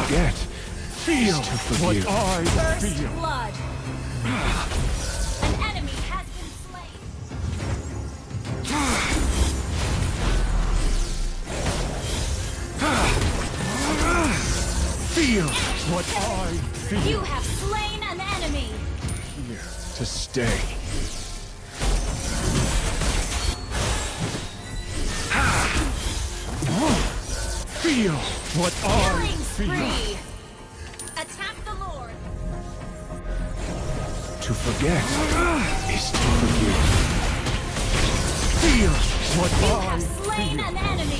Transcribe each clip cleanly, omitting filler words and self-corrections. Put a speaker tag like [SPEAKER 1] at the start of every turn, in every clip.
[SPEAKER 1] forget. Feel to forgive. What I
[SPEAKER 2] First
[SPEAKER 1] feel.
[SPEAKER 2] blood. An enemy has been slain.
[SPEAKER 1] Feel what I feel.
[SPEAKER 2] You have slain an enemy.
[SPEAKER 1] Here to stay. Feel what I
[SPEAKER 2] Killing
[SPEAKER 1] feel.
[SPEAKER 2] spree. Attack the Lord.
[SPEAKER 1] To forget is to forgive. Feel what
[SPEAKER 2] You
[SPEAKER 1] I
[SPEAKER 2] have slain
[SPEAKER 1] feel.
[SPEAKER 2] an enemy.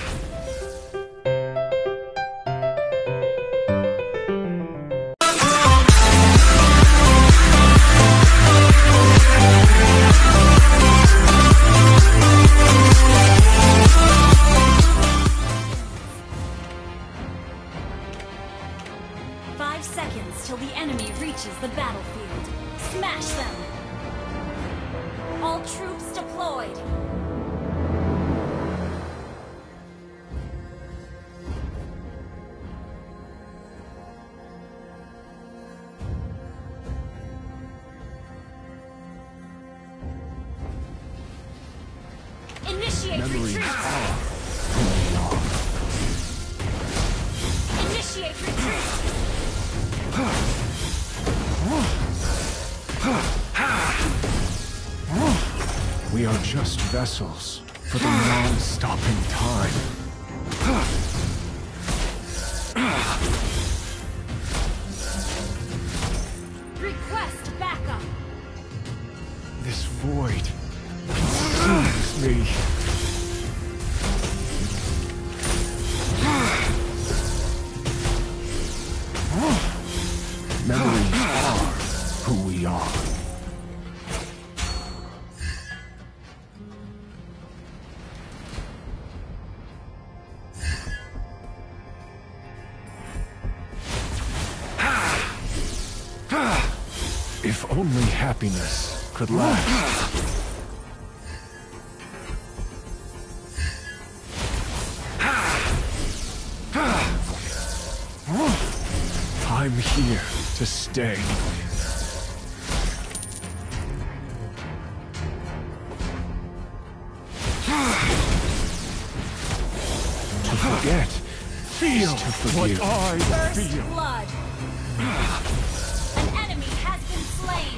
[SPEAKER 2] 5 seconds till the enemy reaches the battlefield. Smash them! All troops deployed! Initiate
[SPEAKER 1] Memories
[SPEAKER 2] retreat!
[SPEAKER 1] are who we are.
[SPEAKER 2] Initiate retreat!
[SPEAKER 1] We are just vessels for the non-stopping time.
[SPEAKER 2] Request backup!
[SPEAKER 1] This void consumes me. Memories are who we are. If only happiness could last. I'm here to stay. To forget, feel to forgive. What I
[SPEAKER 2] First
[SPEAKER 1] feel.
[SPEAKER 2] blood! An enemy has been slain!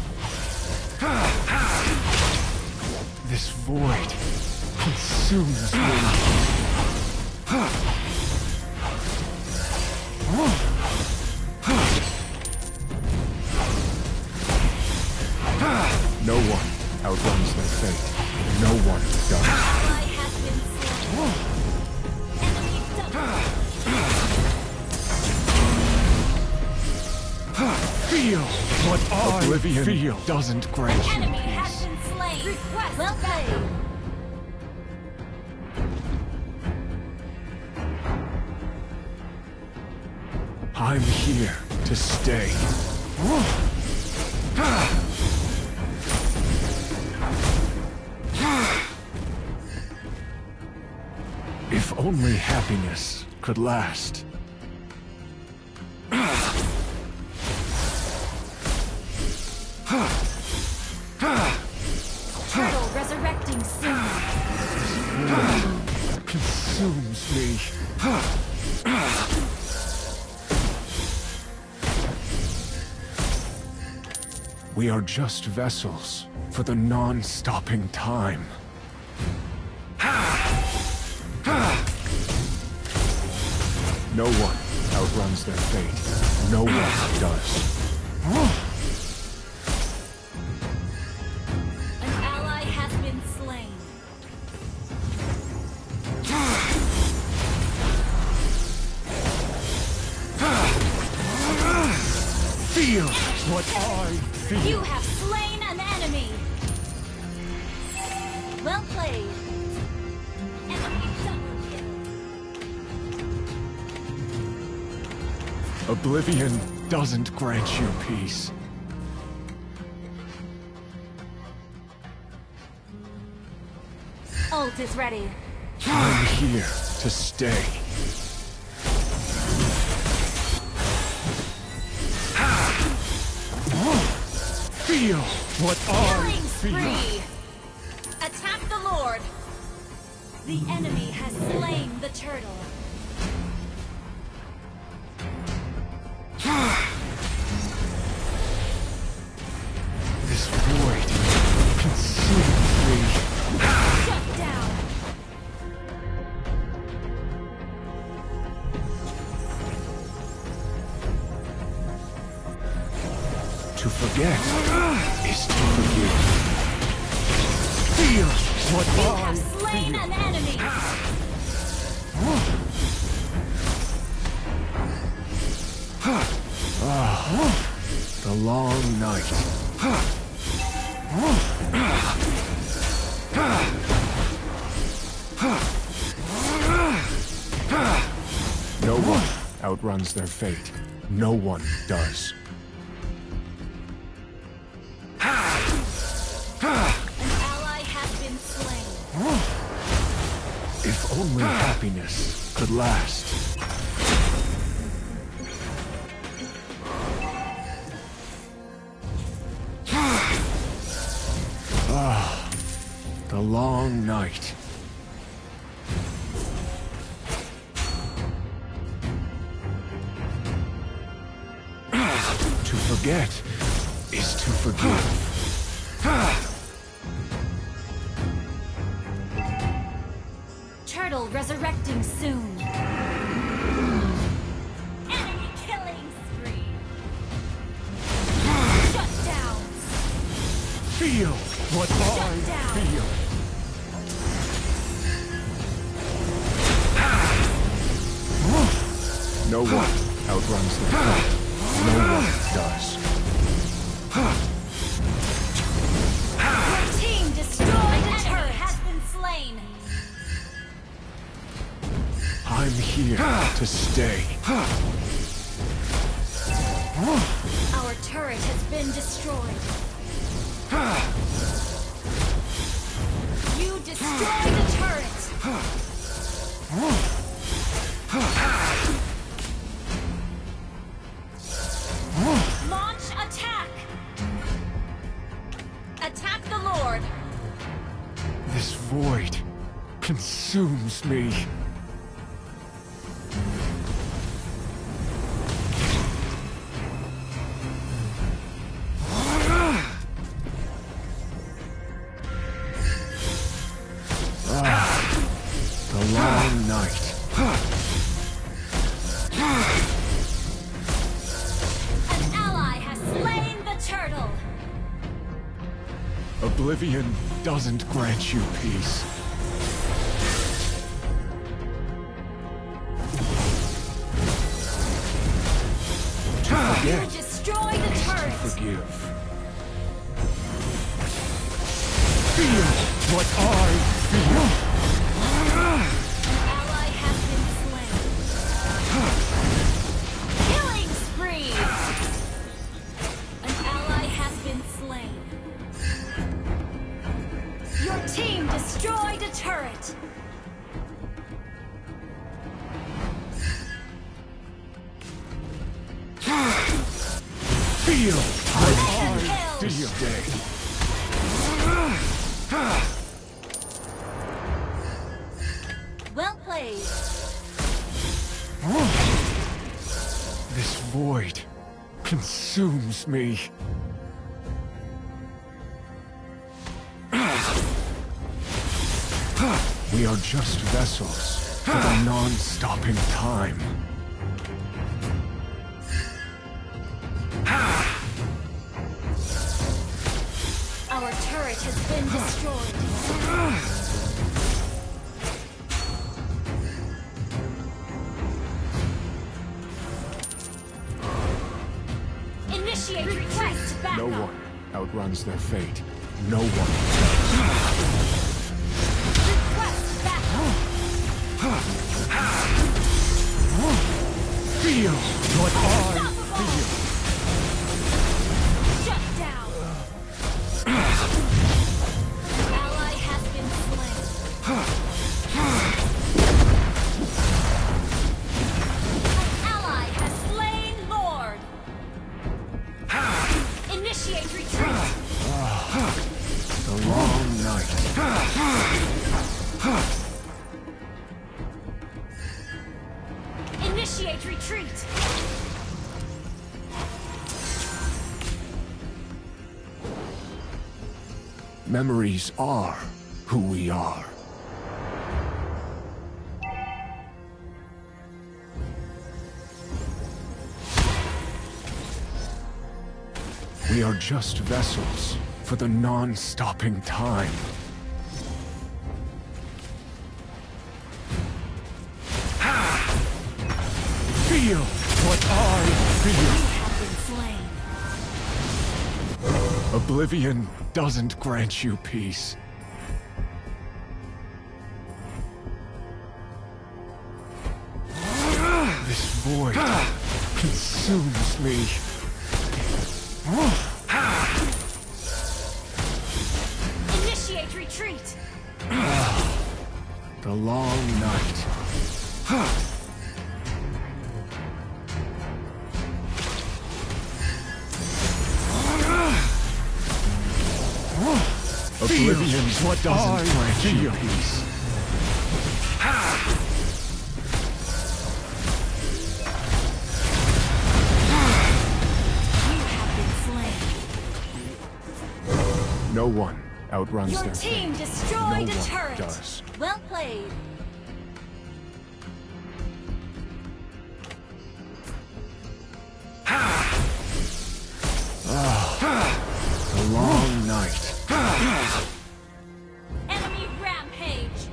[SPEAKER 1] This void consumes me. No one outruns their fate. No one does.
[SPEAKER 2] Ally has been slain! Enemy double!
[SPEAKER 1] Feel what I Oblivion doesn't grant you
[SPEAKER 2] Enemy has
[SPEAKER 1] peace.
[SPEAKER 2] been slain! Request well played!
[SPEAKER 1] I'm here to stay. If only happiness could last.
[SPEAKER 2] Turtle resurrecting soon!
[SPEAKER 1] Consumes me. We are just vessels for the non-stopping time. No one outruns their fate. No one does.
[SPEAKER 2] An ally has been slain!
[SPEAKER 1] Feel what I feel.
[SPEAKER 2] You have slain an enemy! Well played! Enemy double kill!
[SPEAKER 1] Oblivion doesn't grant you peace.
[SPEAKER 2] Ult is ready!
[SPEAKER 1] I'm here to stay. Feel what I
[SPEAKER 2] Killing
[SPEAKER 1] feel.
[SPEAKER 2] spree! Attack the Lord! The enemy has slain the turtle.
[SPEAKER 1] This void consumes me.
[SPEAKER 2] Shut down!
[SPEAKER 1] To forget is to forgive. Feel what
[SPEAKER 2] You
[SPEAKER 1] I
[SPEAKER 2] have slain
[SPEAKER 1] feel.
[SPEAKER 2] an enemy!
[SPEAKER 1] The long night. No one outruns their fate. No one does.
[SPEAKER 2] An ally has been slain.
[SPEAKER 1] If only happiness could last. The long night. To forget is to forgive.
[SPEAKER 2] Turtle resurrecting soon. Enemy killing spree. Shut down.
[SPEAKER 1] Feel what I
[SPEAKER 2] down.
[SPEAKER 1] feel. No one outruns their fate. No one does.
[SPEAKER 2] Your team destroyed a turret. Has been slain.
[SPEAKER 1] I'm here to stay.
[SPEAKER 2] Our turret has been destroyed. You destroyed the turret. Launch attack. Attack the Lord.
[SPEAKER 1] This void consumes me. The long night.
[SPEAKER 2] An ally has slain the turtle.
[SPEAKER 1] Oblivion doesn't grant you peace. To
[SPEAKER 2] You
[SPEAKER 1] forget
[SPEAKER 2] destroyed the
[SPEAKER 1] is to
[SPEAKER 2] turret.
[SPEAKER 1] forgive. Feel what I feel.
[SPEAKER 2] An ally has been slain. Killing spree. An ally has been slain. Your team destroyed a turret.
[SPEAKER 1] Feel what I
[SPEAKER 2] Kill.
[SPEAKER 1] feel. Stay.
[SPEAKER 2] Well played.
[SPEAKER 1] This void consumes me. We are just vessels for the non-stopping time.
[SPEAKER 2] Our turret has been destroyed. Initiate request backup.
[SPEAKER 1] No one outruns their fate. No one.
[SPEAKER 2] Request backup.
[SPEAKER 1] Feel what I
[SPEAKER 2] Unstoppable.
[SPEAKER 1] feel.
[SPEAKER 2] Shut down. An ally has been slain. An ally has slain Lord. Initiate retreat. Initiate retreat!
[SPEAKER 1] Memories are who we are. We are just vessels for the non-stopping time. Feel what I feel.
[SPEAKER 2] You have been slain.
[SPEAKER 1] Oblivion doesn't grant you peace. This void consumes me.
[SPEAKER 2] Initiate retreat!
[SPEAKER 1] The long night. Oblivion's what doesn't grant you peace.
[SPEAKER 2] You have been slain.
[SPEAKER 1] No one outruns
[SPEAKER 2] Your
[SPEAKER 1] their
[SPEAKER 2] team
[SPEAKER 1] fate.
[SPEAKER 2] destroyed
[SPEAKER 1] No
[SPEAKER 2] a
[SPEAKER 1] one
[SPEAKER 2] turret.
[SPEAKER 1] does.
[SPEAKER 2] Well played.
[SPEAKER 1] The long night.
[SPEAKER 2] Enemy rampage.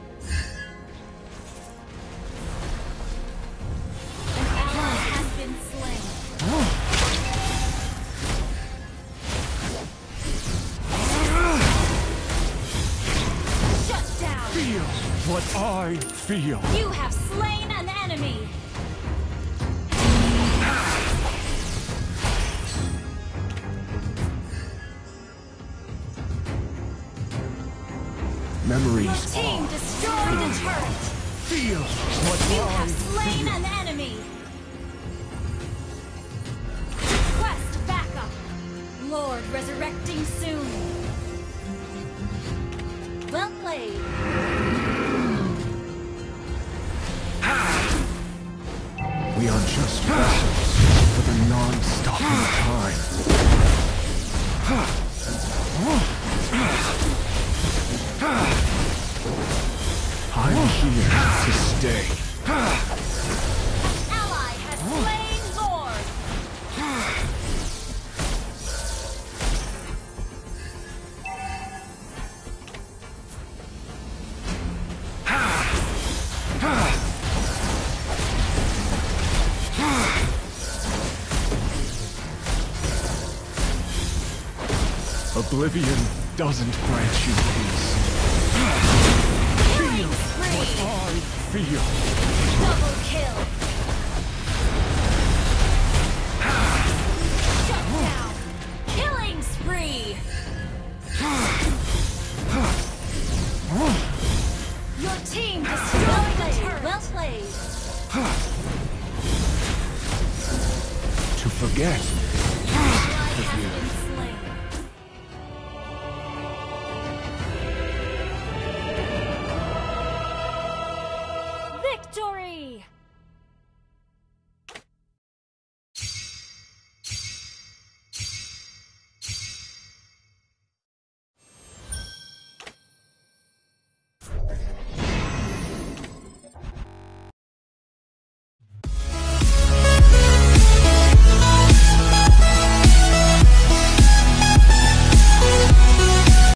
[SPEAKER 2] An ally has been slain. Shut down.
[SPEAKER 1] Feel what I feel.
[SPEAKER 2] You have slain an enemy. Your
[SPEAKER 1] Memories
[SPEAKER 2] team destroyed a turret.
[SPEAKER 1] feel what
[SPEAKER 2] You
[SPEAKER 1] I
[SPEAKER 2] have slain
[SPEAKER 1] feel.
[SPEAKER 2] an enemy. Request backup. Lord resurrecting soon. Well played.
[SPEAKER 1] We are just vessels for the non-stopping time. I'm here to stay.
[SPEAKER 2] Ally has slain Lord.
[SPEAKER 1] Oblivion doesn't grant you peace.
[SPEAKER 2] Killing spree.
[SPEAKER 1] I feel.
[SPEAKER 2] Double kill. Shut down. Killing spree. Your team destroyed a turret. Well played.
[SPEAKER 1] To forget